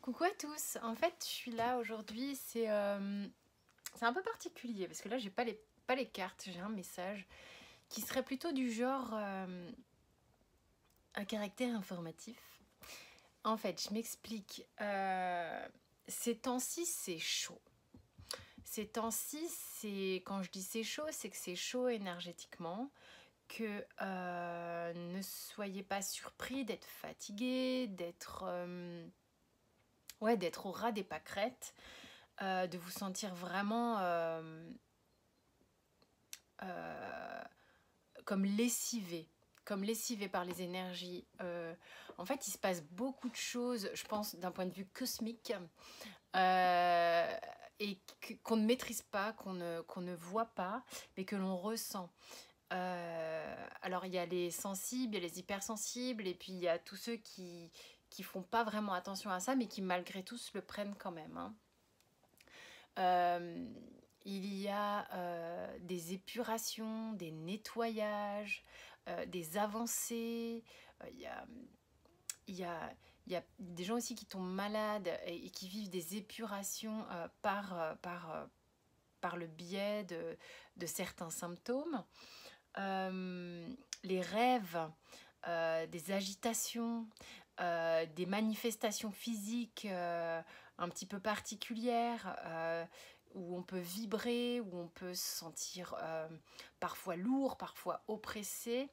Coucou à tous, en fait je suis là aujourd'hui, c'est un peu particulier parce que là j'ai pas les cartes, j'ai un message qui serait plutôt du genre un caractère informatif. En fait je m'explique, ces temps-ci c'est chaud. Ces temps-ci, quand je dis c'est chaud, c'est que c'est chaud énergétiquement, que ne soyez pas surpris d'être fatigué, d'être au ras des pâquerettes. De vous sentir vraiment euh, comme lessivé par les énergies. En fait, il se passe beaucoup de choses, je pense, d'un point de vue cosmique, euh, et qu'on ne maîtrise pas, qu'on ne voit pas, mais que l'on ressent. Alors, il y a les sensibles, il y a les hypersensibles, et puis il y a tous ceux qui font pas vraiment attention à ça, mais qui malgré tout se le prennent quand même, hein. Euh, il y a des épurations, des nettoyages, des avancées. Il y a, il y a, il y a des gens aussi qui tombent malades et qui vivent des épurations par le biais de certains symptômes. Euh, les rêves, des agitations, des manifestations physiques un petit peu particulières, où on peut vibrer, où on peut se sentir parfois lourd, parfois oppressé.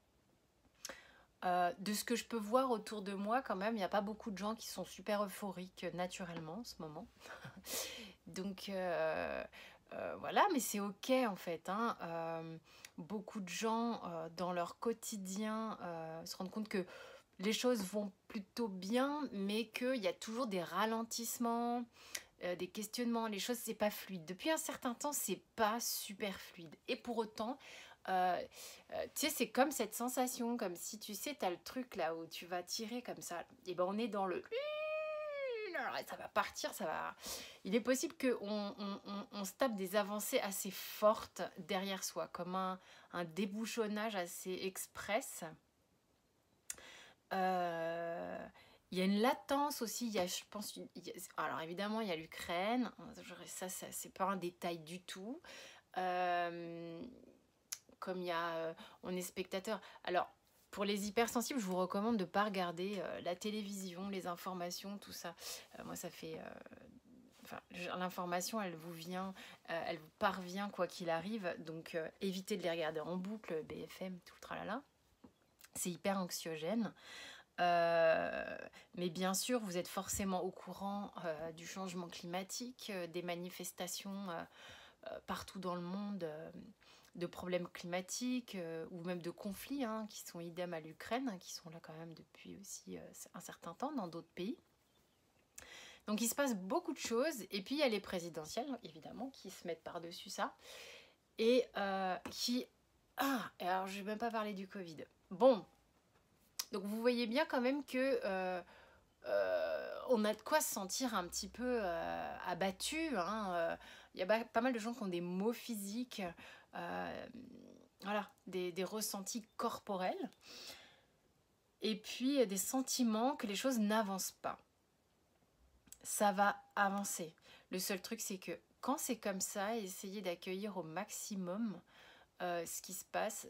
De ce que je peux voir autour de moi, quand même, il n'y a pas beaucoup de gens qui sont super euphoriques naturellement en ce moment. Donc voilà, mais c'est ok en fait, hein. Beaucoup de gens dans leur quotidien se rendent compte que les choses vont plutôt bien, mais qu'il y a toujours des ralentissements, des questionnements, les choses c'est pas fluide. Depuis un certain temps, c'est pas super fluide. Et pour autant, tu sais, c'est comme cette sensation, comme si tu sais, t'as le truc là où tu vas tirer comme ça. Et ben on est dans le alors, ça va partir, ça va. Il est possible qu'on se tape des avancées assez fortes derrière soi, comme un débouchonnage assez express. Euh, il y a une latence aussi, il y a, je pense, alors évidemment il y a l'Ukraine, ça c'est pas un détail du tout. Euh, Comme il y a, on est spectateur. Alors pour les hypersensibles, je vous recommande de ne pas regarder la télévision, les informations, tout ça. Moi ça fait enfin, l'information, elle vous vient, elle vous parvient quoi qu'il arrive. Donc, évitez de les regarder en boucle, BFM, tout le tralala. C'est hyper anxiogène. Euh, mais bien sûr, vous êtes forcément au courant du changement climatique, des manifestations partout dans le monde, de problèmes climatiques ou même de conflits, hein, qui sont idem à l'Ukraine, hein, qui sont là quand même depuis aussi un certain temps dans d'autres pays. Donc il se passe beaucoup de choses. Et puis il y a les présidentielles, évidemment, qui se mettent par-dessus ça. Et qui... Ah, et alors je vais même pas parler du Covid. Bon, donc vous voyez bien quand même que on a de quoi se sentir un petit peu abattu, hein. Il y a pas mal de gens qui ont des maux physiques, euh, voilà, des ressentis corporels. Et puis des sentiments que les choses n'avancent pas. Ça va avancer. Le seul truc, c'est que quand c'est comme ça, essayez d'accueillir au maximum ce qui se passe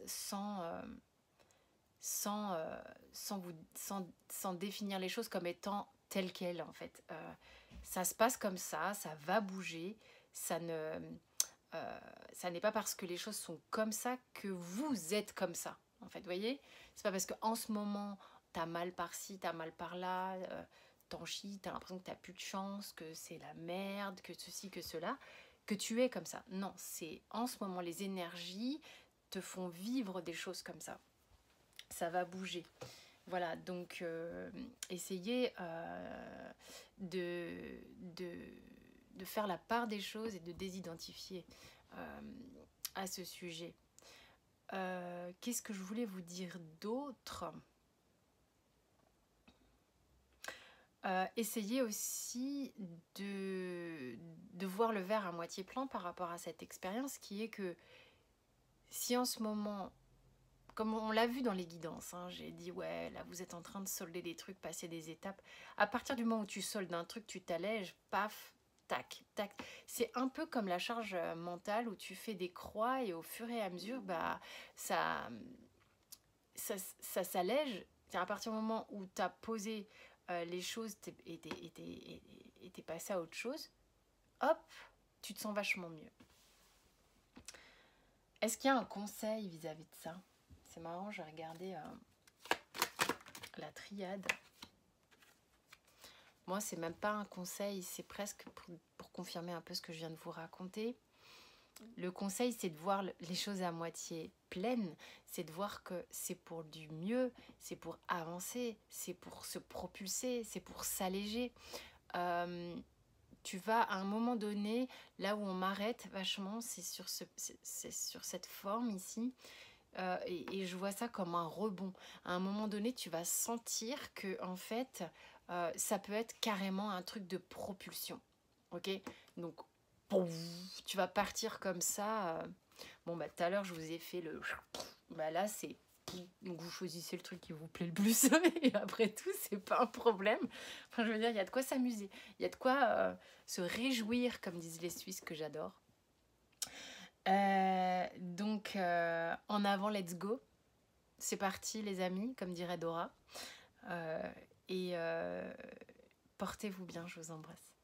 sans, sans définir les choses comme étant telles quelles, en fait. Ça se passe comme ça va bouger, ça ne, ça n'est pas parce que les choses sont comme ça que vous êtes comme ça, en fait, vous voyez. C'est pas parce qu'en ce moment, t'as mal par-ci, t'as mal par-là, t'en chies, t'as l'impression que t'as plus de chance, que c'est la merde, que ceci, que cela, que tu es comme ça. Non, c'est en ce moment, les énergies te font vivre des choses comme ça. Ça va bouger. Voilà, donc essayez de, de faire la part des choses et de désidentifier à ce sujet. Qu'est-ce que je voulais vous dire d'autre? Essayez aussi de voir le verre à moitié plein par rapport à cette expérience qui est que si en ce moment, comme on l'a vu dans les guidances, hein, j'ai dit, ouais, là, vous êtes en train de solder des trucs, passer des étapes. À partir du moment où tu soldes un truc, tu t'allèges, paf, tac, tac. C'est un peu comme la charge mentale où tu fais des croix et au fur et à mesure, bah, ça, ça s'allège. À partir du moment où tu as posé les choses et t'es passé à autre chose, hop, tu te sens vachement mieux. Est-ce qu'il y a un conseil vis-à-vis de ça? C'est marrant, j'ai regardé la triade. Moi, c'est même pas un conseil, c'est presque pour confirmer un peu ce que je viens de vous raconter. Le conseil, c'est de voir les choses à moitié pleines, c'est de voir que c'est pour du mieux, c'est pour avancer, c'est pour se propulser, c'est pour s'alléger. Tu vas à un moment donné, là où on m'arrête vachement, c'est sur cette forme ici. Et je vois ça comme un rebond. À un moment donné, tu vas sentir que en fait, ça peut être carrément un truc de propulsion. Ok? Donc, pouf, tu vas partir comme ça. Bon, bah tout à l'heure, je vous ai fait le... Bah là, c'est... Donc vous choisissez le truc qui vous plaît le plus. Et après tout, c'est pas un problème. Enfin, je veux dire, il y a de quoi s'amuser. Il y a de quoi se réjouir, comme disent les Suisses, que j'adore. Donc, en avant, let's go. C'est parti, les amis, comme dirait Dora. Et portez-vous bien, je vous embrasse.